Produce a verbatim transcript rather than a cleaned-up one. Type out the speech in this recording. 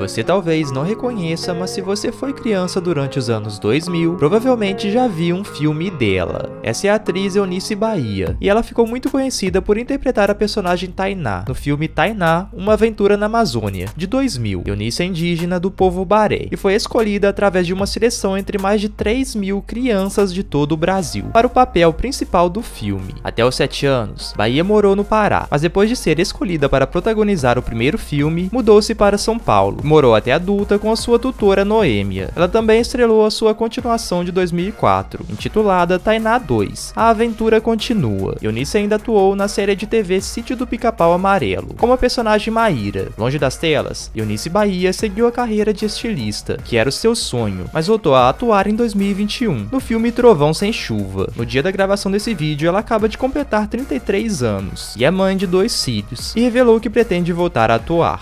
Você talvez não reconheça, mas se você foi criança durante os anos dois mil, provavelmente já viu um filme dela. Essa é a atriz Eunice Bahia, e ela ficou muito conhecida por interpretar a personagem Tainá, no filme Tainá, Uma Aventura na Amazônia, de dois mil. Eunice é indígena do povo Baré, e foi escolhida através de uma seleção entre mais de três mil crianças de todo o Brasil, para o papel principal do filme. Até os sete anos, Bahia morou no Pará, mas depois de ser escolhida para protagonizar o primeiro filme, mudou-se para São Paulo. Morou até adulta com a sua tutora Noêmia. Ela também estrelou a sua continuação de dois mil e quatro, intitulada Tainá dois, A Aventura Continua. Eunice ainda atuou na série de T V Sítio do Pica-Pau Amarelo, como a personagem Maíra. Longe das telas, Eunice Bahia seguiu a carreira de estilista, que era o seu sonho, mas voltou a atuar em dois mil e vinte e um, no filme Trovão Sem Chuva. No dia da gravação desse vídeo, ela acaba de completar trinta e três anos, e é mãe de dois filhos, e revelou que pretende voltar a atuar.